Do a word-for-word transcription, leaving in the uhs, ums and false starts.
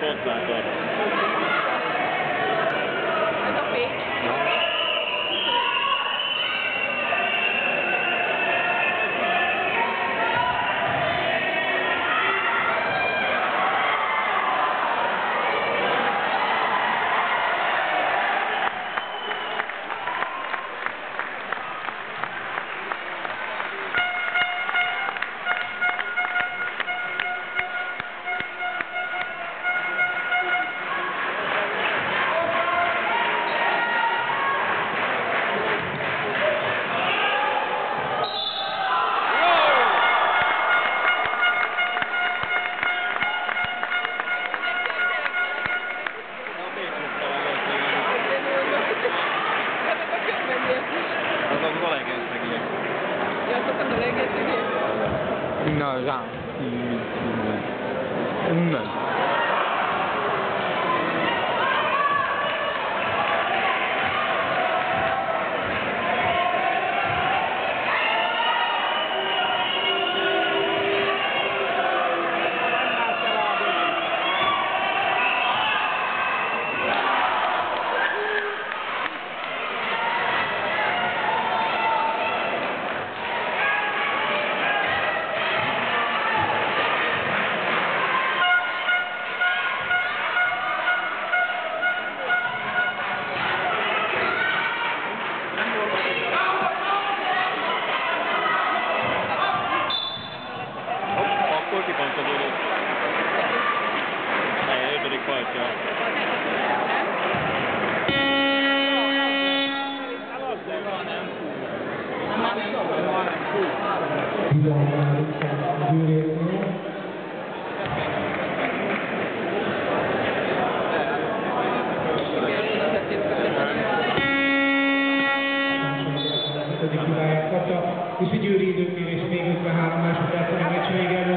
ott látod. Ez a Pécs. Azok a legentegiek. Ja, azok a legentegiek. Na, rám. Innen. Akkor kipontozódott. Helyen ötödik falcsa. Kapta, és egy győri időkérés még ötvenhárom másodperc a meccs vége.